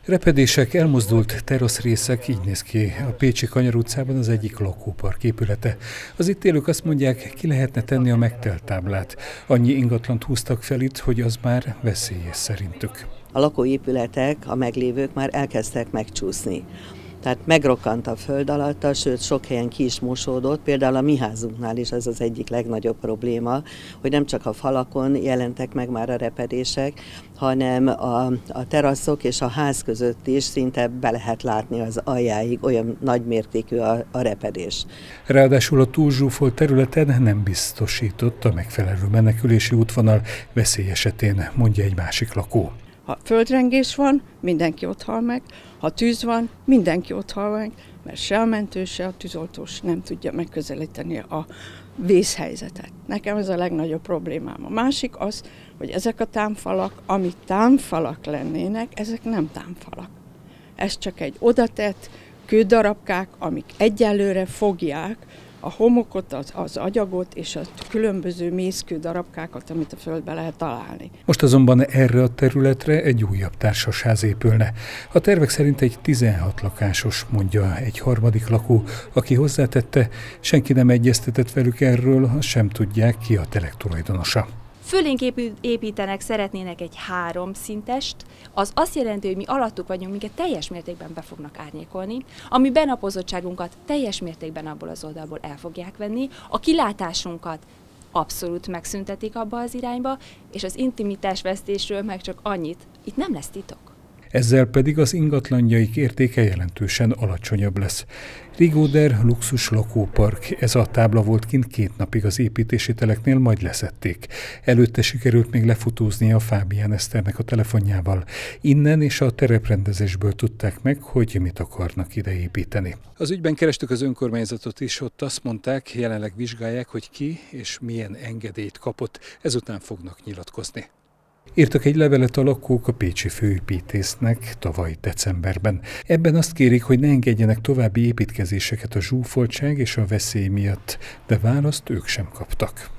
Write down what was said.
Repedések, elmozdult teraszrészek, így néz ki a pécsi Kanyar utcában az egyik lakópark épülete. Az itt élők azt mondják, ki lehetne tenni a megtelt táblát. Annyi ingatlant húztak fel itt, hogy az már veszélyes szerintük. A lakóépületek, a meglévők már elkezdtek megcsúszni. Tehát megrokkant a föld alatta, sőt sok helyen ki is mosódott, például a mi házunknál is ez az egyik legnagyobb probléma, hogy nem csak a falakon jelentek meg már a repedések, hanem a teraszok és a ház között is szinte be lehet látni az aljáig, olyan nagy mértékű a repedés. Ráadásul a túlzsúfolt területen nem biztosított a megfelelő menekülési útvonal veszély esetén, mondja egy másik lakó. Ha földrengés van, mindenki ott hal meg, ha tűz van, mindenki ott hal meg, mert se a mentő, se a tűzoltós nem tudja megközelíteni a vészhelyzetet. Nekem ez a legnagyobb problémám. A másik az, hogy ezek a támfalak, amik támfalak lennének, ezek nem támfalak. Ez csak egy odatett kődarabkák, amik egyelőre fogják a homokot, az agyagot és a különböző mészkő darabkákat, amit a földbe lehet találni. Most azonban erre a területre egy újabb társasház épülne. A tervek szerint egy 16 lakásos, mondja egy harmadik lakó, aki hozzátette, senki nem egyeztetett velük erről, azt sem tudják, ki a telek tulajdonosa. Fölénk építenek, szeretnének egy 3 szintest, az azt jelenti, hogy mi alattuk vagyunk, minket teljes mértékben be fognak árnyékolni, a mi benapozottságunkat teljes mértékben abból az oldalból el fogják venni, a kilátásunkat abszolút megszüntetik abba az irányba, és az intimitásvesztésről meg csak annyit, itt nem lesz titok. Ezzel pedig az ingatlanjaik értéke jelentősen alacsonyabb lesz. Rigóder luxus lakópark, ez a tábla volt kint 2 napig az építési teleknél, majd leszették. Előtte sikerült még lefutóznia a Fábián Eszternek a telefonjával. Innen és a tereprendezésből tudták meg, hogy mit akarnak ide építeni. Az ügyben kerestük az önkormányzatot is, ott azt mondták, jelenleg vizsgálják, hogy ki és milyen engedélyt kapott, ezután fognak nyilatkozni. Írtak egy levelet a lakók a pécsi főépítésznek tavaly decemberben. Ebben azt kérik, hogy ne engedjenek további építkezéseket a zsúfoltság és a veszély miatt, de választ ők sem kaptak.